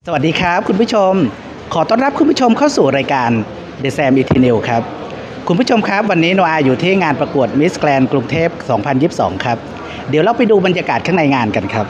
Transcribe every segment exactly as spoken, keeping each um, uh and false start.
สวัสดีครับคุณผู้ชมขอต้อนรับคุณผู้ชมเข้าสู่รายการ The Sam Eternal ครับคุณผู้ชมครับวันนี้โนอาอยู่ที่งานประกวด Miss Grand กรุงเทพ สองพันยี่สิบสอง ครับเดี๋ยวเราไปดูบรรยากาศข้างในงานกันครับ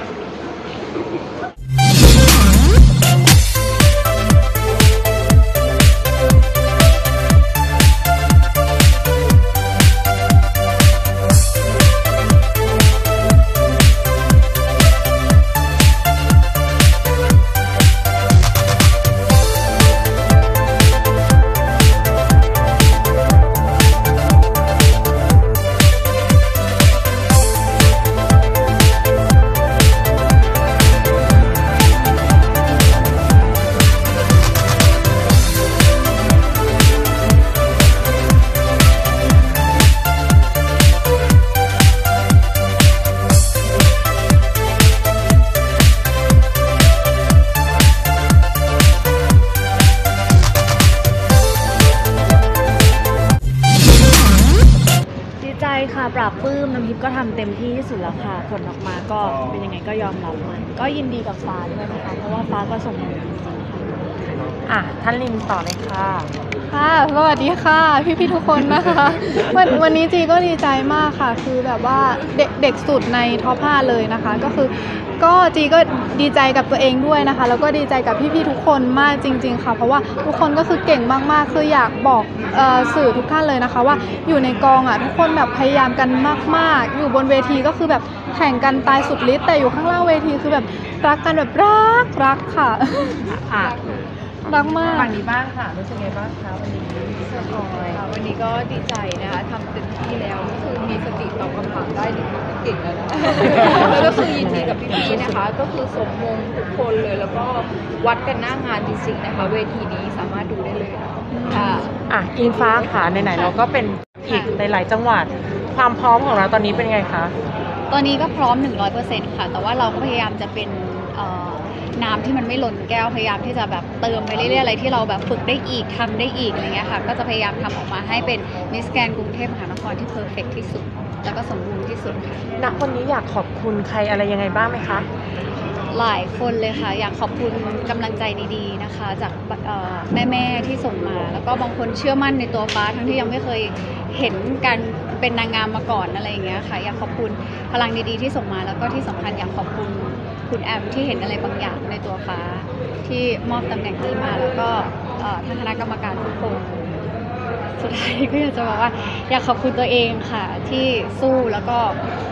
ค่ะปราบปลื้มน้ำทิพย์ก็ทำเต็มที่ที่สุดแล้วค่ะผลออกมาก็เป็นยังไงก็ยอมรับมันก็ยินดีกับฟ้าด้วยนะคะเพราะว่าฟ้าก็ส่งมาจริงๆค่ะอ่ะท่านลินต่อเลยค่ะค่ะสวัสดีค่ะพี่ๆทุกคนนะคะวันวันนี้จีก็ดีใจมากค่ะคือแบบว่าเด็กเด็กสุดในท็อปห้าเลยนะคะก็คือก็จีก็ดีใจกับตัวเองด้วยนะคะแล้วก็ดีใจกับพี่ๆทุกคนมากจริงๆค่ะเพราะว่าทุกคนก็คือเก่งมากๆคืออยากบอกเอ่อสื่อทุกท่านเลยนะคะว่าอยู่ในกองอ่ะทุกคนแบบพยายามกันมากๆอยู่บนเวทีก็คือแบบแข่งกันตายสุดฤทธิ์แต่อยู่ข้างล่างเวทีคือแบบรักกันแบบรักรักค่ะอ่ะรักมากฝั่งนี้บ้างค่ะรู้สึกไงบ้างคะวันนี้ค่ะวันนี้ก็ดีใจนะคะทำเต็มที่แล้วคือมีสติตอบคำถามได้นี่คือเก่งแล้วนะแล้วก็คือยินดีกับพี่ๆนะคะก็คือสมมงทุกคนเลยแล้วก็วัดกันหน้างานจริงๆนะคะเวทีนี้สามารถดูได้เลยค่ะอ่ะอิงฟ้าค่ะไหนๆเราก็เป็นอีกหลายๆจังหวัดความพร้อมของเราตอนนี้เป็นไงคะตอนนี้ก็พร้อม หนึ่งร้อยเปอร์เซ็นต์ ค่ะแต่ว่าเราก็พยายามจะเป็นน้ำที่มันไม่ล้นแก้วพยายามที่จะแบบเติมไปเรื่อยๆอะไรที่เราแบบฝึกได้อีกทำได้อีกอะไรเงี้ยค่ะก็จะพยายามทำออกมาให้เป็นมิสแกรนด์กรุงเทพมหานครที่เพอร์เฟกต์ที่สุดแล้วก็สมบูรณ์ที่สุดค่ะณวันนี้อยากขอบคุณใครอะไรยังไงบ้างไหมคะหลายคนเลยค่ะอยากขอบคุณกำลังใจดีๆนะคะจากแม่ๆที่ส่งมาแล้วก็บางคนเชื่อมั่นในตัวฟ้าทั้งที่ยังไม่เคยเห็นการเป็นนางงามมาก่อนอะไรอย่างเงี้ยค่ะอยากขอบคุณพลังดีๆที่ส่งมาแล้วก็ที่สำคัญอยากขอบคุณคุณแอมที่เห็นอะไรบางอย่างในตัวฟ้าที่มอบตำแหน่งนี้มาแล้วก็ท่านคณะกรรมการทุกคนสุดท้ายก็อยากจะบอกว่าอยากขอบคุณตัวเองค่ะที่สู้แล้วก็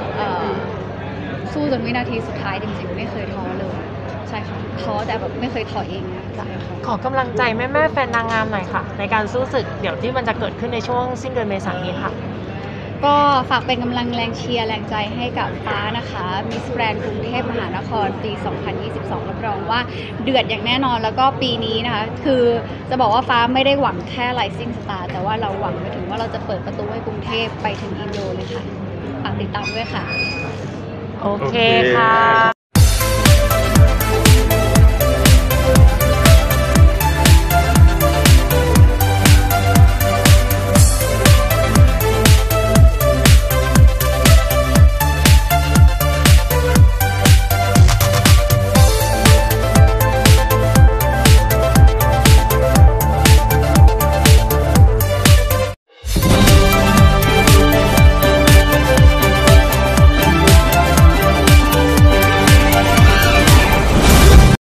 สู้จนวินาทีสุดท้ายจริงๆไม่เคยท้อเลยใช่ค่ะท้อแต่แบบไม่เคยท้อเองนะใช่ค่ะขอกำลังใจแม่ๆแฟนนางงามหน่อยค่ะในการสู้ศึกเดี๋ยวที่มันจะเกิดขึ้นในช่วงสิ้นเดือนเมษายนนี้ค่ะก็ฝากเป็นกำลังแรงเชียร์แรงใจให้กับฟ้านะคะมิสแกรนด์กรุงเทพมหานครปี สองพันยี่สิบสอง รับรองว่าเดือดอย่างแน่นอนแล้วก็ปีนี้นะคะคือจะบอกว่าฟ้าไม่ได้หวังแค่ Rising Star แต่ว่าเราหวังไปถึงว่าเราจะเปิดประตูให้กรุงเทพไปถึงอินโดเลยค่ะฝากติดตามด้วยค่ะโอเคค่ะ